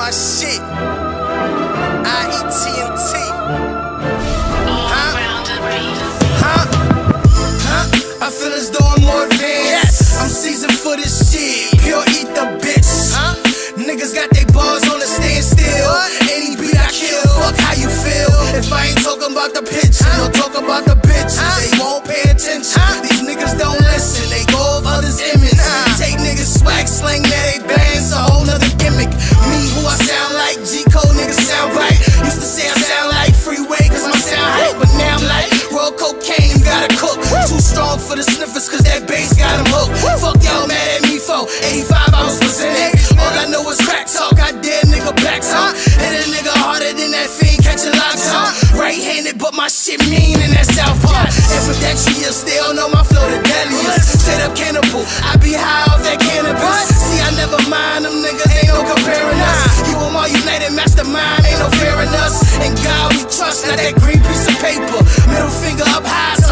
my shit. IETNT. I feel as though I'm more advanced. Yes. I'm seasoned for this shit. Pure ether, bitch. Niggas got they bars on the standstill. Any beat I kill, fuck how you feel. If I ain't talking about the pitch, no talk about the bitch. They won't pay attention. These niggas don't listen. They go off others' image. Take niggas swag, slang that they bands, a whole nother gimmick. Me, who I sound like, G-Code niggas sound right. Used to say I sound like Freeway, cause my sound hype. But now I'm like, raw cocaine, you gotta cook. Too strong for the sniffers, cause that bass got them hooked. Fuck y'all mad at me for 85 hours percentage. All I know is crack talk, I dare nigga back talk. Hit a nigga harder than that fiend catching lockjaw. Right-handed, but my shit mean in that South Park. Ambidextrous, still know my flow the deadliest. Straight up cannibal, I be high off that cannabis. See, I never mind them niggas, ain't no comparing us. You and my united mastermind, ain't no fear in us. And God we trust, not that green piece of paper. Middle finger up high.